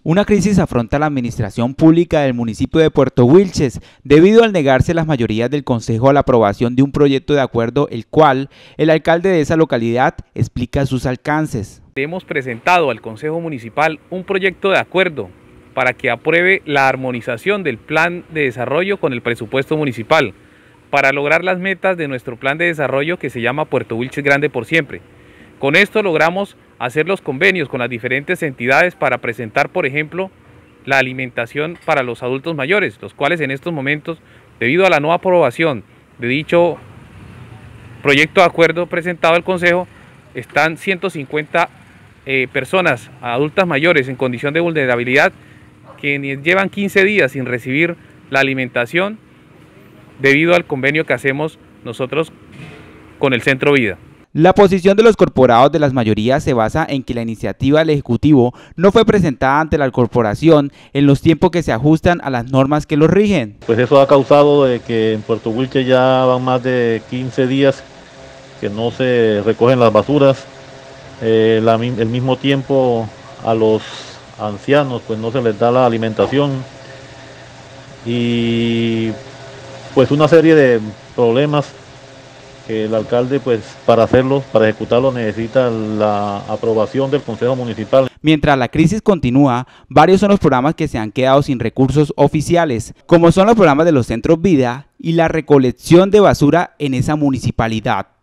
Una crisis afronta la administración pública del municipio de Puerto Wilches debido al negarse las mayorías del Consejo a la aprobación de un proyecto de acuerdo, el cual el alcalde de esa localidad explica sus alcances. Hemos presentado al Consejo Municipal un proyecto de acuerdo para que apruebe la armonización del plan de desarrollo con el presupuesto municipal, para lograr las metas de nuestro plan de desarrollo que se llama Puerto Wilches Grande por Siempre. Con esto logramos hacer los convenios con las diferentes entidades para presentar, por ejemplo, la alimentación para los adultos mayores, los cuales en estos momentos, debido a la no aprobación de dicho proyecto de acuerdo presentado al Consejo, están 150 personas adultas mayores en condición de vulnerabilidad que llevan 15 días sin recibir la alimentación debido al convenio que hacemos nosotros con el Centro Vida. La posición de los corporados de las mayorías se basa en que la iniciativa del Ejecutivo no fue presentada ante la corporación en los tiempos que se ajustan a las normas que los rigen. Pues eso ha causado de que en Puerto Wilches ya van más de 15 días que no se recogen las basuras. El mismo tiempo a los ancianos pues no se les da la alimentación y pues una serie de problemas que el alcalde pues para ejecutarlo necesita la aprobación del Consejo Municipal. Mientras la crisis continúa, varios son los programas que se han quedado sin recursos oficiales, como son los programas de los centros vida y la recolección de basura en esa municipalidad.